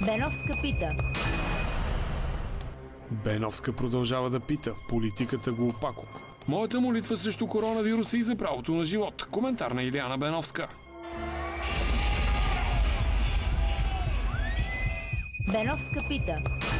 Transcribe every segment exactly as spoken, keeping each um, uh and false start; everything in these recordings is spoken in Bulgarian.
Беновска пита. Беновска продължава да пита. Политиката го опако. Моята молитва срещу коронавируса и за правото на живот. Коментар на Илияна Беновска. Беновска пита.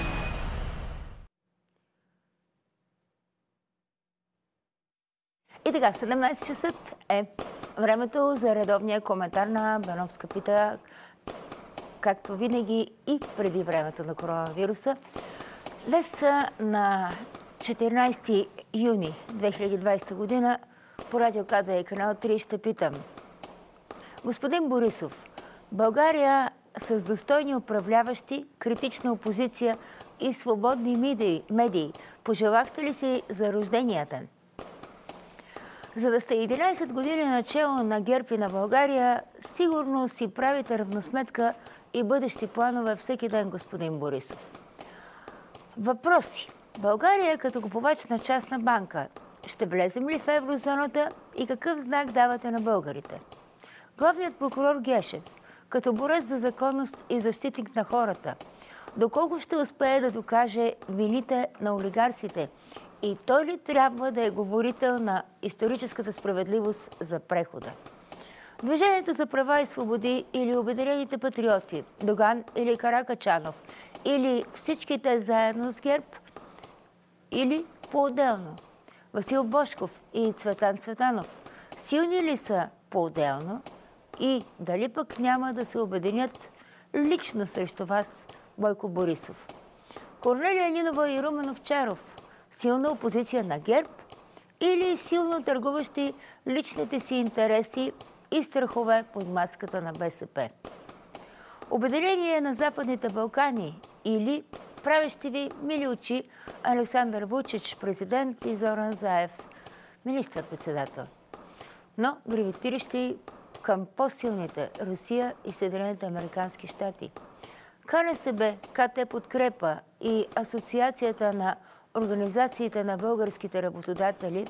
И така, седемнайсет часа е времето за редовния коментар на Беновска пита, както винаги и преди времето на коронавируса. Днес на четиринайсети юни две хиляди и двайсета година по радио К две и канал три ще питам. Господин Борисов, България с достойни управляващи, критична опозиция и свободни медии, медии пожелахте ли си за рождения ден? За да сте единайсет години начало на ГЕРБ и на България, сигурно си правите равносметка и бъдещи планове всеки ден, господин Борисов. Въпроси. България като купувач на частна банка. Ще влезем ли в еврозоната и какъв знак давате на българите? Главният прокурор Гешев, като борец за законност и защитник на хората, доколко ще успее да докаже вините на олигарсите и той ли трябва да е говорител на историческата справедливост за прехода? Движението за права и свободи или Обединените патриоти, Доган или Каракачанов, или всичките заедно с ГЕРБ, или по-отделно? Васил Божков и Цветан Цветанов силни ли са по-отделно и дали пък няма да се обединят лично срещу вас, Бойко Борисов? Корнелия Нинова и Румен Овчаров силна опозиция на ГЕРБ или силно търгуващи личните си интереси и страхове под маската на БСП? Обединение на Западните Балкани или правещи ви мили очи Александър Вучич, президент, и Зоран Заев, министър-председател, но гравитиращи към по-силните Русия и Съединените американски щати. КНСБ, КТ Подкрепа и Асоциацията на организациите на българските работодатели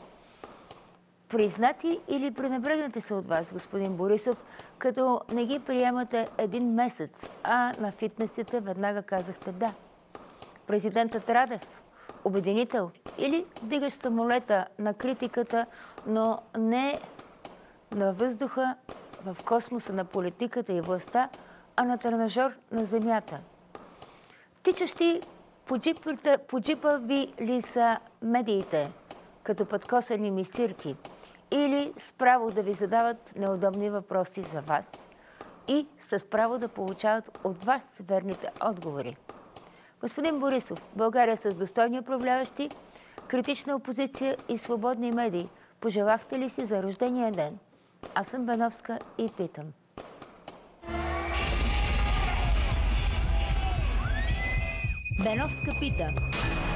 признати или пренебрегнати са от вас, господин Борисов, като не ги приемате един месец, а на фитнесите веднага казахте да. Президентът Радев, обединител или вдигаш самолета на критиката, но не на въздуха, в космоса на политиката и властта, а на тренажор на земята? Тичащи по джипа, по джипа ви ли са медиите, като подкосани мисирки, или с право да ви задават неудобни въпроси за вас и с право да получават от вас верните отговори? Господин Борисов, България с достойни управляващи, критична опозиция и свободни медии, пожелахте ли си за рождения ден? Аз съм Беновска и питам. Беновска пита.